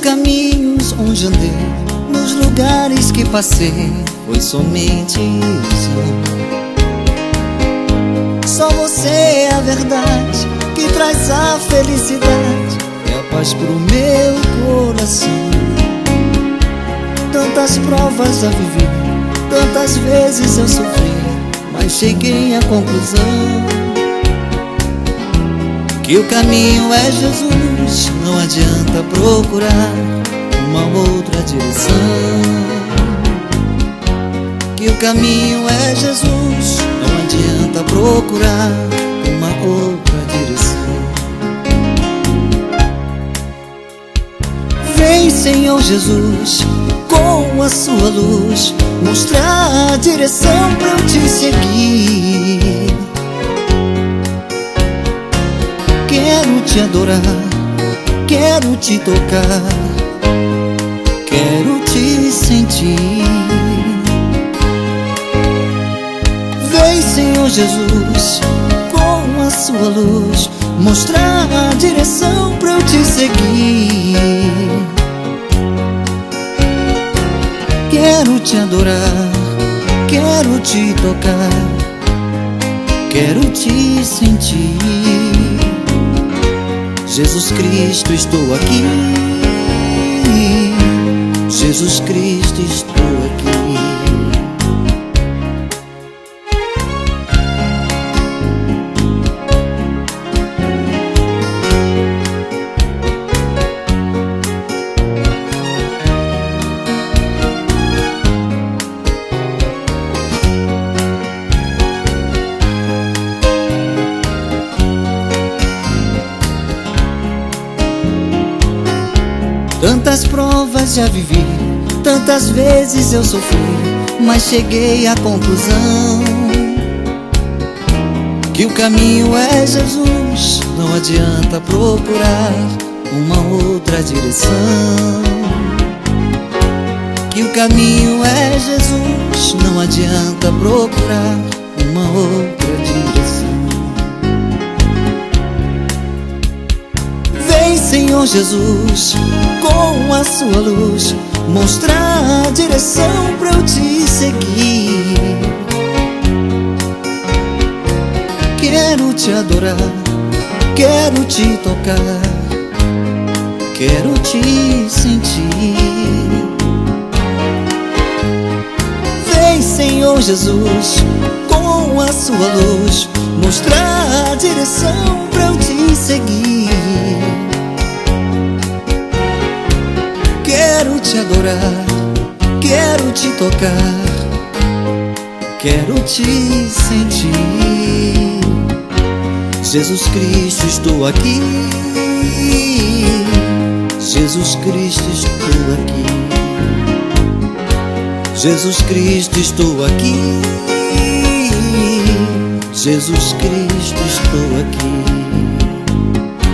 caminhos onde andei, nos lugares que passei, foi somente ilusão. Só você é a verdade que traz a felicidade e a paz pro meu coração. Tantas provas já vivi, tantas vezes eu sofri, mas cheguei à conclusão que o caminho é Jesus. Não adianta procurar uma outra direção. Que o caminho é Jesus. Não adianta procurar uma outra direção. Vem, Senhor Jesus, com a sua luz, mostrar a direção pra eu te seguir. Quero te adorar, quero te tocar, quero te sentir. Vem, Senhor Jesus, com a sua luz, mostrar a direção pra eu te seguir. Quero te adorar, quero te tocar, quero te sentir. Jesus Cristo, estou aqui. Jesus Cristo, estou aqui. Tantas provas já vivi, tantas vezes eu sofri, mas cheguei à conclusão que o caminho é Jesus. Não adianta procurar uma outra direção. Que o caminho é Jesus. Não adianta procurar uma outra direção. Vem, Senhor Jesus, com a sua luz, mostrar a direção pra eu te seguir. Quero te adorar, quero te tocar, quero te sentir. Vem, Senhor Jesus, com a sua luz, mostrar a direção pra eu te seguir. Quero te adorar, quero te tocar, quero te sentir. Jesus Cristo, estou aqui. Jesus Cristo, estou aqui. Jesus Cristo, estou aqui. Jesus Cristo, estou aqui.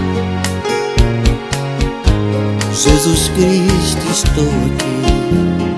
Jesus Cristo, estou aqui.